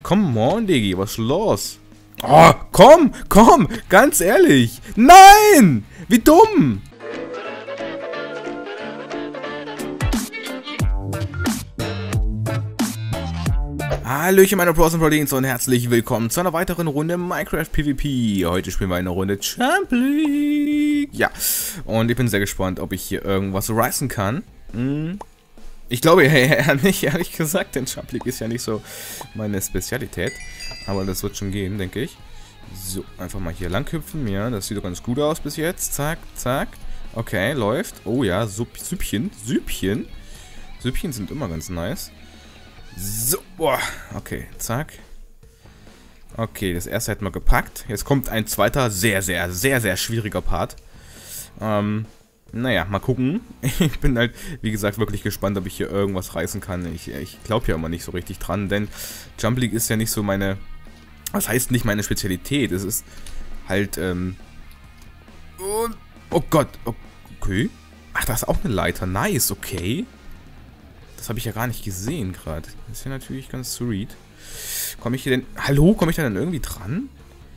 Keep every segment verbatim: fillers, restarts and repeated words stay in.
Come on, Diggi, was ist los? Oh, komm, komm, ganz ehrlich. Nein! Wie dumm! Hallöchen meine Pros und Proteins und herzlich willkommen zu einer weiteren Runde Minecraft PvP. Heute spielen wir eine Runde Jump League. Ja, und ich bin sehr gespannt, ob ich hier irgendwas reißen kann. Hm. Ich glaube ja nicht, ehrlich gesagt, denn Jump League ist ja nicht so meine Spezialität. Aber das wird schon gehen, denke ich. So, einfach mal hier lang hüpfen. Ja, das sieht doch ganz gut aus bis jetzt. Zack, zack. Okay, läuft. Oh ja, Süppchen, Süppchen. Süppchen sind immer ganz nice. So, boah, okay, zack. Okay, das erste hätten wir gepackt. Jetzt kommt ein zweiter, sehr, sehr, sehr, sehr schwieriger Part. Ähm, naja, mal gucken. Ich bin halt, wie gesagt, wirklich gespannt, ob ich hier irgendwas reißen kann. Ich, ich glaube ja immer nicht so richtig dran, denn Jump League ist ja nicht so meine... Was heißt nicht meine Spezialität? Es ist halt, ähm... Und, oh Gott, okay. Ach, da ist auch eine Leiter. Nice, okay. Das habe ich ja gar nicht gesehen gerade. Das ist ja natürlich ganz sweet. Komme ich hier denn... Hallo? Komme ich da dann irgendwie dran?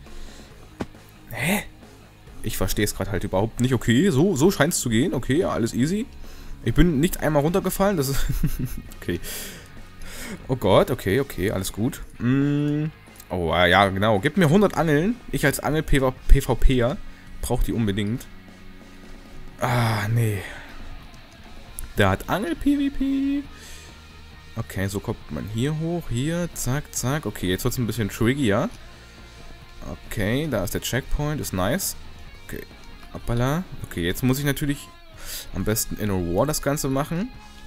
Hä? Ich verstehe es gerade halt überhaupt nicht. Okay, so, so scheint es zu gehen. Okay, ja, alles easy. Ich bin nicht einmal runtergefallen. Das ist... okay. Oh Gott, okay, okay, alles gut. Mm. Oh, ja, genau. Gib mir hundert Angeln. Ich als Angel-PvPer brauche die unbedingt. Ah, nee. Der hat Angel-PvP. Okay, so kommt man hier hoch. Hier, zack, zack. Okay, jetzt wird es ein bisschen trickier. Okay, da ist der Checkpoint. Ist nice. Okay, hoppala. Okay, jetzt muss ich natürlich am besten in a War das Ganze machen.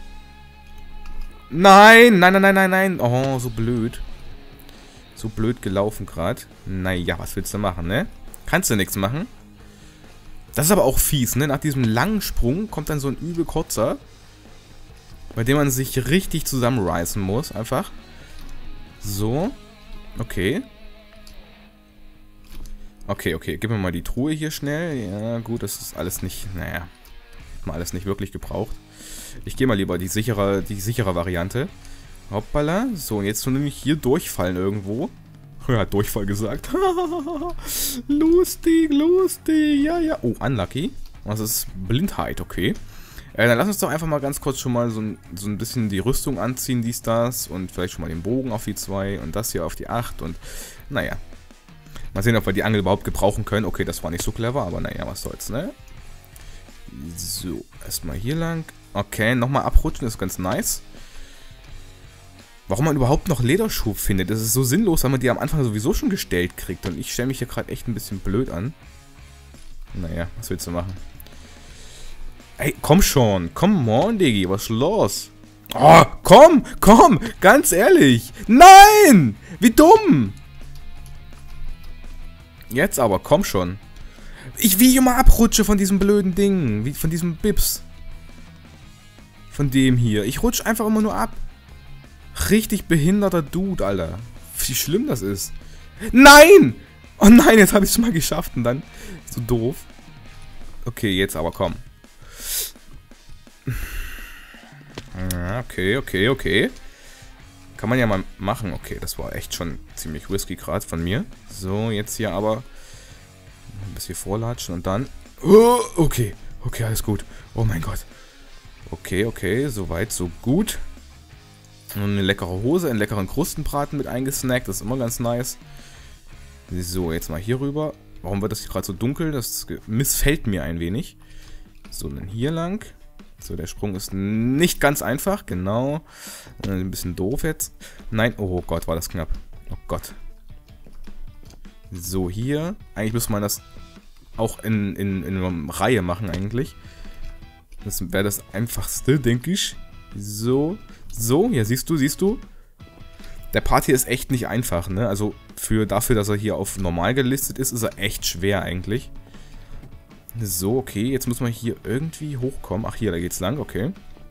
Nein, nein, nein, nein, nein, nein. Oh, so blöd. So blöd gelaufen gerade. Naja, was willst du machen, ne? Kannst du nichts machen. Das ist aber auch fies, ne? Nach diesem langen Sprung kommt dann so ein übel kurzer, bei dem man sich richtig zusammenreißen muss, einfach. So. Okay. Okay, okay. Gib mir mal die Truhe hier schnell. Ja, gut, das ist alles nicht, naja, hat man alles nicht wirklich gebraucht. Ich gehe mal lieber die sichere, die sichere Variante. Hoppala. So, und jetzt nur nämlich hier durchfallen irgendwo. Ja, Durchfall gesagt. Lustig, lustig. Ja, ja. Oh, unlucky. Das ist Blindheit, okay. Äh, dann lass uns doch einfach mal ganz kurz schon mal so ein, so ein bisschen die Rüstung anziehen, dies, das. Und vielleicht schon mal den Bogen auf die zwei und das hier auf die acht. Und naja. Mal sehen, ob wir die Angel überhaupt gebrauchen können. Okay, das war nicht so clever, aber naja, was soll's, ne? So, erstmal hier lang. Okay, nochmal abrutschen, ist ganz nice. Warum man überhaupt noch Lederschuh findet, das ist so sinnlos, weil man die am Anfang sowieso schon gestellt kriegt. Und ich stelle mich hier gerade echt ein bisschen blöd an. Naja, was willst du machen? Ey, komm schon. Come on, Diggi, was ist los? Oh, komm, komm, ganz ehrlich. Nein! Wie dumm! Jetzt aber, komm schon. Ich wie immer abrutsche von diesem blöden Ding. Wie von diesem Bips. Von dem hier. Ich rutsche einfach immer nur ab. Richtig behinderter Dude, Alter. Wie schlimm das ist. Nein! Oh nein, jetzt habe ich es mal geschafft und dann... So doof. Okay, jetzt aber komm. Okay, okay, okay. Kann man ja mal machen. Okay, das war echt schon ziemlich risky gerade von mir. So, jetzt hier aber... Ein bisschen vorlatschen und dann... Oh, okay, okay, alles gut. Oh mein Gott. Okay, okay, soweit, so gut. Und eine leckere Hose, einen leckeren Krustenbraten mit eingesnackt. Das ist immer ganz nice. So, jetzt mal hier rüber. Warum wird das hier gerade so dunkel? Das missfällt mir ein wenig. So, dann hier lang. So, der Sprung ist nicht ganz einfach. Genau. Ein bisschen doof jetzt. Nein, oh Gott, war das knapp. Oh Gott. So, hier. Eigentlich müsste man das auch in, in, in einer Reihe machen eigentlich. Das wäre das Einfachste, denke ich. So. So, ja, siehst du, siehst du? Der Part hier ist echt nicht einfach, ne? Also für dafür, dass er hier auf normal gelistet ist, ist er echt schwer eigentlich. So, okay, jetzt muss man hier irgendwie hochkommen. Ach, hier, da geht's lang, okay.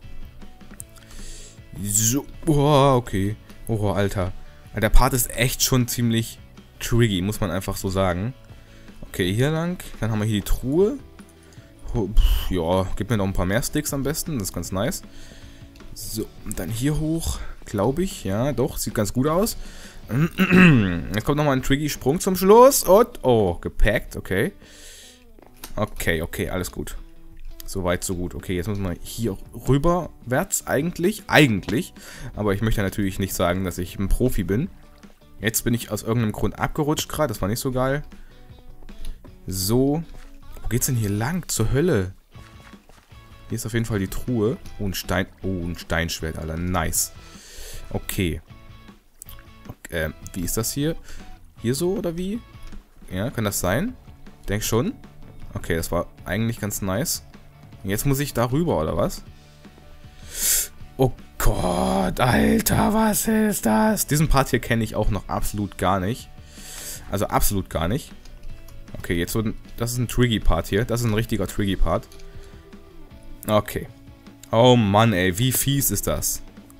So, oh, okay. Oh, Alter. Der Part ist echt schon ziemlich tricky, muss man einfach so sagen. Okay, hier lang. Dann haben wir hier die Truhe. Oh, pff, ja, gib mir noch ein paar mehr Sticks am besten, das ist ganz nice. So, und dann hier hoch, glaube ich. Ja, doch, sieht ganz gut aus. Jetzt kommt nochmal ein tricky Sprung zum Schluss. Und, oh, gepackt, okay. Okay, okay, alles gut. Soweit, so gut. Okay, jetzt müssen wir hier rüberwärts eigentlich. Eigentlich. Aber ich möchte natürlich nicht sagen, dass ich ein Profi bin. Jetzt bin ich aus irgendeinem Grund abgerutscht gerade. Das war nicht so geil. So. Wo geht's denn hier lang? Zur Hölle. Hier ist auf jeden Fall die Truhe. Oh, ein Stein. Oh, ein Steinschwert, Alter. Nice. Okay. Okay, äh, wie ist das hier? Hier so oder wie? Ja, kann das sein? Denk schon. Okay, das war eigentlich ganz nice. Jetzt muss ich da rüber, oder was? Oh Gott, Alter, was ist das? Diesen Part hier kenne ich auch noch absolut gar nicht. Also absolut gar nicht. Okay, jetzt wird... Das ist ein Triggy-Part hier. Das ist ein richtiger Triggy-Part. Okay. Oh Mann, ey, wie fies ist das?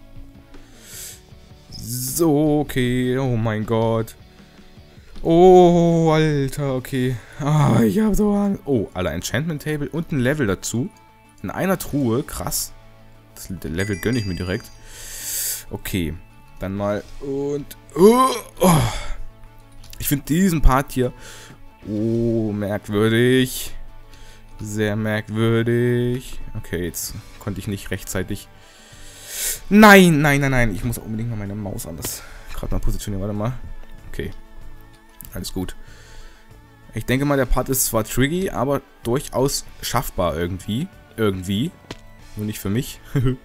So, okay. Oh mein Gott. Oh, Alter, okay. Ah, ich hab so Angst. Oh, alle Enchantment Table und ein Level dazu. In einer Truhe, krass. Das Level gönne ich mir direkt. Okay, dann mal und... Oh, oh. Ich finde diesen Part hier... Oh, merkwürdig. Sehr merkwürdig. Okay, jetzt konnte ich nicht rechtzeitig... Nein, nein, nein, nein. Ich muss unbedingt noch meine Maus anders gerade mal positionieren. Warte mal. Okay. Alles gut. Ich denke mal, der Part ist zwar tricky, aber durchaus schaffbar irgendwie. Irgendwie. Nur nicht für mich.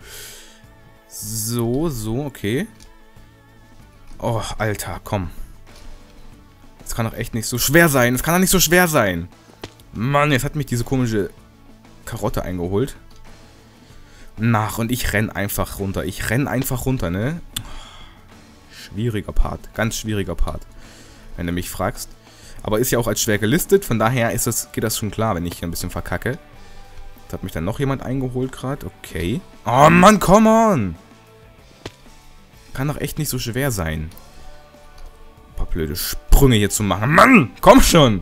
So, so, okay. Oh, Alter, komm. Das kann doch echt nicht so schwer sein. Das kann doch nicht so schwer sein. Mann, jetzt hat mich diese komische Karotte eingeholt. Nach, und ich renn einfach runter. Ich renn einfach runter, ne? Schwieriger Part. Ganz schwieriger Part. Wenn du mich fragst. Aber ist ja auch als schwer gelistet, von daher ist das, geht das schon klar, wenn ich hier ein bisschen verkacke. Da hat mich dann noch jemand eingeholt gerade. Okay. Oh Mann, come on! Kann doch echt nicht so schwer sein. Ein paar blöde Sprünge hier zu machen. Mann, komm schon!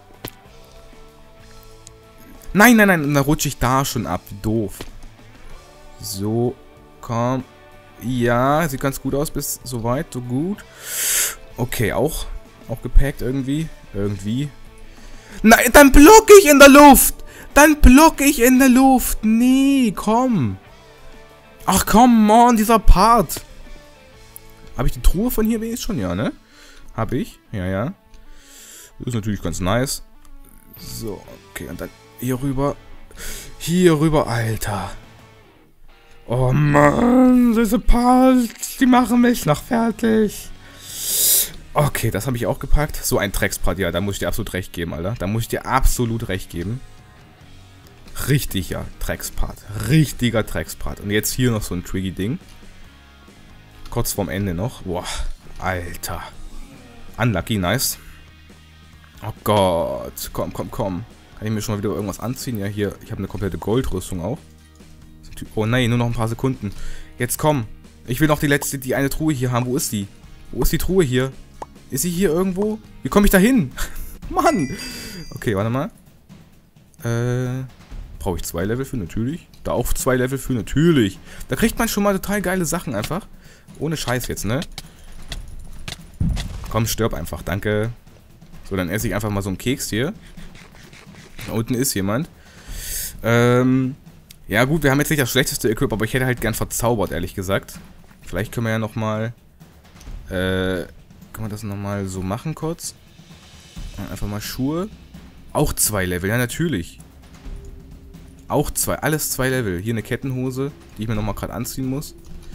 Nein, nein, nein, dann rutsche ich da schon ab. Wie doof. So, komm. Ja, sieht ganz gut aus, bis soweit, so gut. Okay, auch. Auch gepackt irgendwie. Irgendwie. Nein, dann block ich in der Luft. Dann block ich in der Luft. Nee, komm. Ach komm, Mann, dieser Part. Habe ich die Truhe von hier wenigstens schon? Ja, ne? Habe ich. Ja, ja. Das ist natürlich ganz nice. So, okay, und dann hier rüber. Hier rüber, Alter. Oh Mann, diese Parts, die machen mich noch fertig. Okay, das habe ich auch gepackt. So ein Dreckspart, ja, da muss ich dir absolut recht geben, Alter. Da muss ich dir absolut recht geben. Richtiger Dreckspart. Richtiger Dreckspart. Und jetzt hier noch so ein Triggy-Ding. Kurz vorm Ende noch. Boah, Alter. Unlucky, nice. Oh Gott. Komm, komm, komm. Kann ich mir schon mal wieder irgendwas anziehen? Ja, hier, ich habe eine komplette Goldrüstung auch. Oh nein, nur noch ein paar Sekunden. Jetzt komm. Ich will noch die letzte, die eine Truhe hier haben. Wo ist die? Wo ist die Truhe hier? Ist sie hier irgendwo? Wie komme ich da hin? Mann! Okay, warte mal. Äh, brauche ich zwei Level für? Natürlich. Da auch zwei Level für? Natürlich. Da kriegt man schon mal total geile Sachen einfach. Ohne Scheiß jetzt, ne? Komm, stirb einfach, danke. So, dann esse ich einfach mal so einen Keks hier. Da unten ist jemand. Ähm, ja gut, wir haben jetzt nicht das schlechteste Equip, aber ich hätte halt gern verzaubert, ehrlich gesagt. Vielleicht können wir ja nochmal... Äh... Können wir das nochmal so machen kurz? Einfach mal Schuhe. Auch zwei Level, ja natürlich. Auch zwei, alles zwei Level. Hier eine Kettenhose, die ich mir nochmal gerade anziehen muss.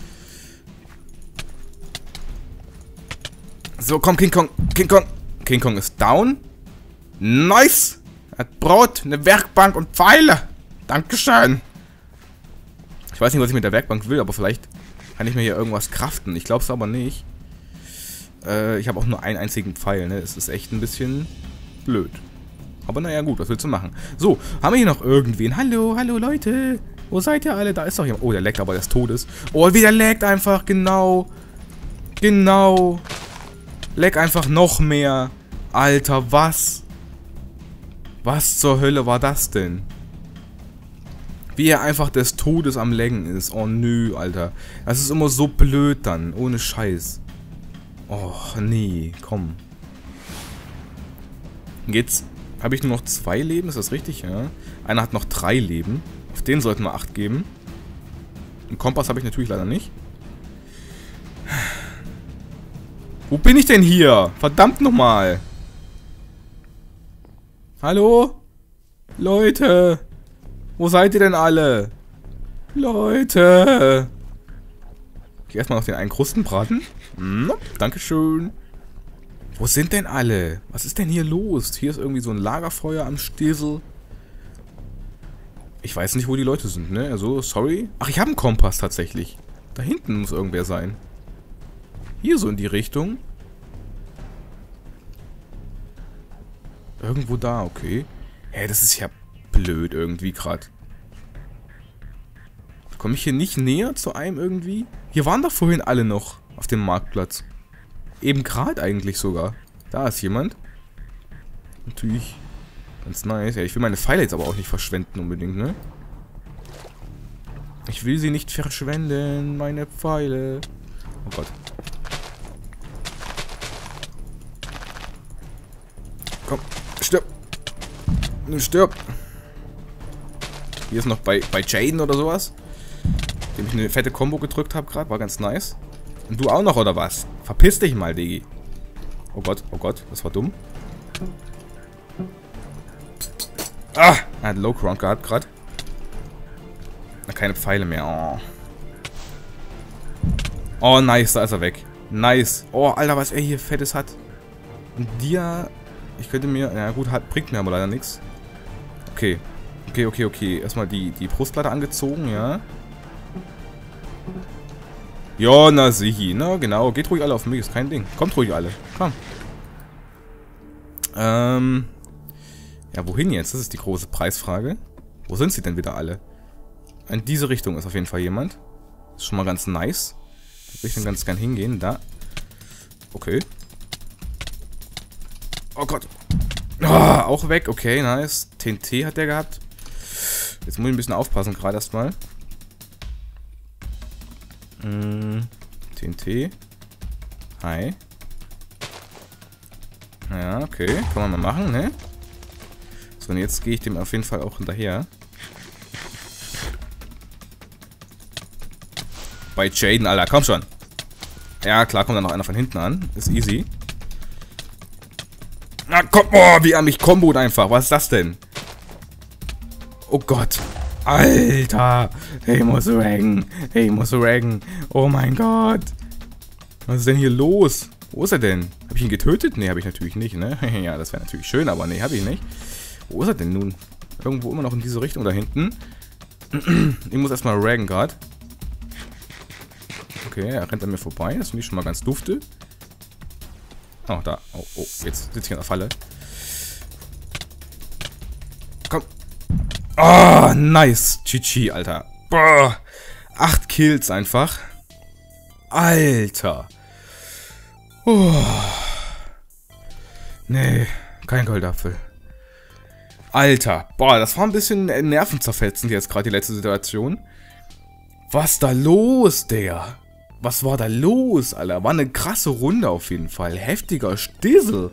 So, komm, King Kong. King Kong. King Kong ist down. Nice. Er hat Brot, eine Werkbank und Pfeile. Dankeschön. Ich weiß nicht, was ich mit der Werkbank will, aber vielleicht kann ich mir hier irgendwas craften. Ich glaube es aber nicht. Äh, ich habe auch nur einen einzigen Pfeil, ne? Es ist echt ein bisschen blöd. Aber naja, gut, was willst du machen? So, haben wir hier noch irgendwen? Hallo, hallo Leute. Wo seid ihr alle? Da ist doch jemand. Oh, der leckt aber des Todes. Oh, wie der leckt einfach. Genau. Genau. Leck einfach noch mehr. Alter, was? Was zur Hölle war das denn? Wie er einfach des Todes am Lecken ist. Oh nö, Alter. Das ist immer so blöd dann. Ohne Scheiß. Oh, nee, komm. Jetzt habe ich nur noch zwei Leben, ist das richtig? Ja. Einer hat noch drei Leben. Auf den sollten wir acht geben. Einen Kompass habe ich natürlich leider nicht. Wo bin ich denn hier? Verdammt nochmal. Hallo? Leute. Wo seid ihr denn alle? Leute. Ich erstmal noch den einen Krustenbraten. Hm, Dankeschön. Wo sind denn alle? Was ist denn hier los? Hier ist irgendwie so ein Lagerfeuer am Stissel. Ich weiß nicht, wo die Leute sind, ne? Also, sorry. Ach, ich habe einen Kompass tatsächlich. Da hinten muss irgendwer sein. Hier so in die Richtung. Irgendwo da, okay. Hä, das ist ja blöd irgendwie gerade. Komme ich hier nicht näher zu einem irgendwie? Hier waren doch vorhin alle noch auf dem Marktplatz. Eben gerade eigentlich sogar. Da ist jemand. Natürlich ganz nice. Ja, ich will meine Pfeile jetzt aber auch nicht verschwenden unbedingt, ne? Ich will sie nicht verschwenden, meine Pfeile. Oh Gott. Komm, stirb. Stirb. Hier ist noch bei, bei Jaden oder sowas. Dem ich eine fette Combo gedrückt habe gerade. War ganz nice. Und du auch noch, oder was? Verpiss dich mal, Digi. Oh Gott, oh Gott, das war dumm. Ah! Er hat Low Ground gehabt gerade. Keine Pfeile mehr. Oh. Oh, nice, da ist er weg. Nice. Oh, Alter, was er hier Fettes hat. Und dir... Ich könnte mir... Ja gut, hat, bringt mir aber leider nichts. Okay. Okay, okay, okay. Erstmal die, die Brustplatte angezogen, ja. Ja, na sichi, na genau. Geht ruhig alle auf mich, ist kein Ding. Kommt ruhig alle. Komm. Ähm... Ja, wohin jetzt? Das ist die große Preisfrage. Wo sind sie denn wieder alle? In diese Richtung ist auf jeden Fall jemand. Ist schon mal ganz nice. Da würde ich dann ganz gern hingehen. Da. Okay. Oh Gott. Oh, auch weg. Okay, nice. T N T hat der gehabt. Jetzt muss ich ein bisschen aufpassen, gerade erstmal. Hm, T N T. Hi. Ja, okay. Kann man mal machen, ne? So, und jetzt gehe ich dem auf jeden Fall auch hinterher. Bei Jaden, Alter, komm schon. Ja, klar, kommt dann noch einer von hinten an. Ist easy. Na, komm, oh, wie er mich kombot einfach. Was ist das denn? Oh Gott. Alter. Ich muss raggen. Ich muss raggen. Oh mein Gott. Was ist denn hier los? Wo ist er denn? Habe ich ihn getötet? Ne, habe ich natürlich nicht, ne? Ja, das wäre natürlich schön, aber ne, habe ich nicht. Wo ist er denn nun? Irgendwo immer noch in diese Richtung da hinten. Ich muss erstmal raggen gerade. Okay, er rennt an mir vorbei. Das finde ich schon mal ganz dufte. Oh, da. Oh, oh, jetzt sitze ich in der Falle. Komm. Oh, nice. G G, Alter. Boah. Acht Kills einfach. Alter. Oh. Nee, kein Goldapfel. Alter. Boah, das war ein bisschen nervenzerfetzend jetzt gerade die letzte Situation. Was da los, der? Was war da los, Alter? War eine krasse Runde auf jeden Fall. Heftiger Stissel.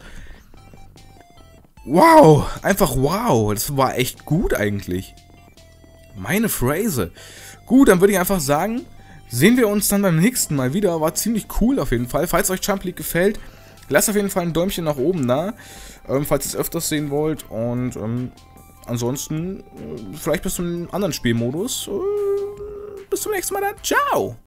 Wow. Einfach wow. Das war echt gut eigentlich. Meine Phrase. Gut, dann würde ich einfach sagen, sehen wir uns dann beim nächsten Mal wieder. War ziemlich cool auf jeden Fall. Falls euch Jump League gefällt, lasst auf jeden Fall ein Däumchen nach oben da. Ähm, falls ihr es öfters sehen wollt. Und ähm, ansonsten, äh, vielleicht bis zum anderen Spielmodus. Äh, bis zum nächsten Mal dann. Ciao.